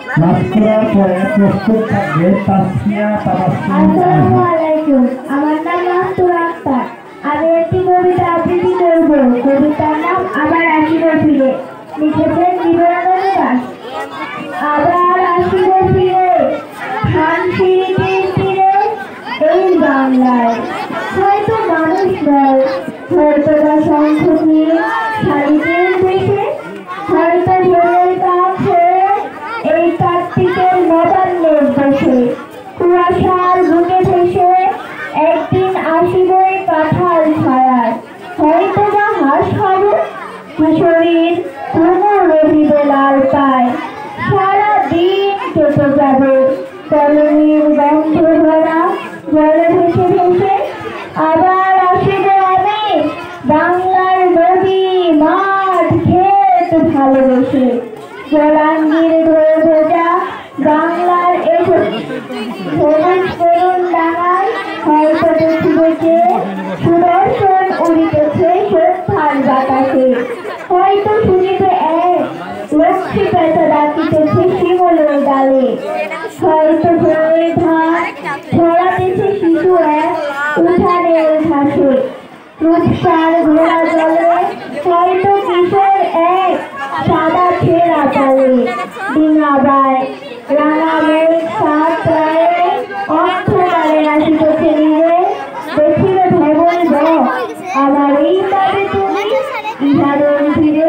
নাচ করার পরে প্রস্তুত থাকবে তাসফিয়া তাবাসসুম। আসসালামু আলাইকুম, আমার নাম মাসুর আক্তার। আমি একটি কবিতা আবৃত্তি করব। কবিতার নাম আবার আসিব ফিরে, লিখেছেন জীবনানন্দ দাশ। আবার আসিব ফিরে ধানসিঁড়িটির তীরে এই বাংলায়, হয়তো মানুষ নয়, হয়তো বা শঙ্খটি শালিকের দেশে, হয়তো ভোরের কাছে এই কার্তিকের নবান্নের বসে, কুয়াশার বুকে ভেসে একদিন আসিবই কাঁঠাল ছায়ায়, হয়তো বা হাঁস হবে কিশোরীর কোনো রহিবে লাল পায়। সারা দিন কেটে যাবে কলোনির গন্ধ ভরা জলে ভেসে ভেসে, আবার আসিব আমি বাংলার নদী মাঠ ক্ষেত ভালোবেসে, জলাঙ্গির ধরে ভেজা বাংলার সবুজ করুণ ডাঙায়, হয়তো দেখিবে সুদর্শন উড়িতেছে সন্ধ্যার বাতাসে, হয়তো শুনিবে এক লক্ষ্মী পেঁচা ডাকিতেছে শিমলের ডালে, হয়তো ভোরের ধান ছড়াতেছে শিশু এক উঠানের ঘাসে, রূপসার ঘোড়া জলে হয়তো কিশোর এক সাদা ছেঁড়া চলে, ডিঙাবায় রাঙা মেঘ সাত রায়ে অন্ধকারে আসিতেছে নিরে, দেখিবে ভেবইব আমার এই তবে তুমি ইহাদের ফিরে।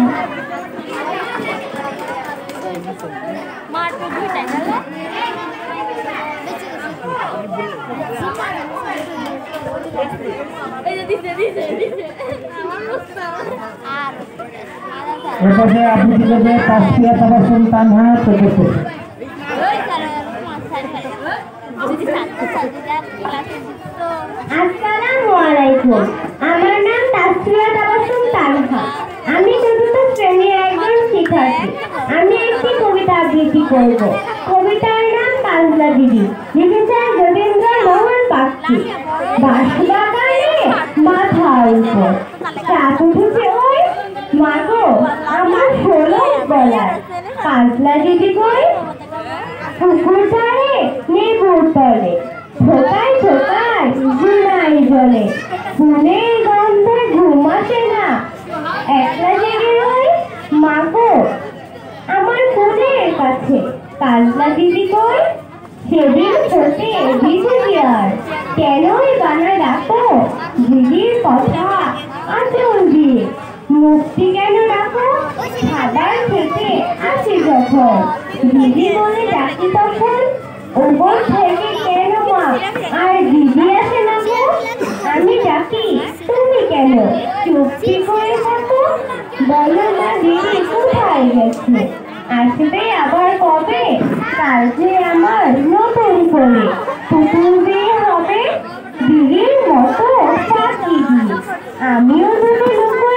এরপরে আবৃত্তি করবে তাসফিয়া তাবাসসুম তানহা চতুর্থ। আসসালামু আলাইকুম, আমার নাম তাসফিয়া তাবাসসুম তানহা। আমি চতুর্থ শ্রেণীর একজন শিক্ষার্থী। আমি একটি কবিতা আবৃত্তি করব। কবিতার নাম কাজলা দিদি, লিখেছেন যতীন্দ্র মোহন পাখি। বাঁশবাগানে মাথার উপর চাঁদ উঠেছে ওই, মাগো আমার ষোলো গলায়, কাজলা দিদি কই পুকুর ধারে লেবুর তলে, ঢোকায় ঢোকায় জুনাই জলে, ফুলের গন্ধে ঘুম আসে না, একলা জেগে রই, মাগো আমার ফুলের কাছে, কাজলা দিদি কই সেদিন ছোটে ভিজে আর কেনই বানা ডাকো দিদির কথা আচল দিয়ে, মুক্তি কেন ডাকো সাদার থেকে আসে যখন, দিদি বলে ডাকি তখন ওপর থেকে কেন মা আর দিদি আসে না গো, আমি ডাকি তুমি কেন চুপটি করে থাকো, বলো না দিদি কোথায় গেছে, আসবে আবার কবে, কাল যে আমার নতুন করে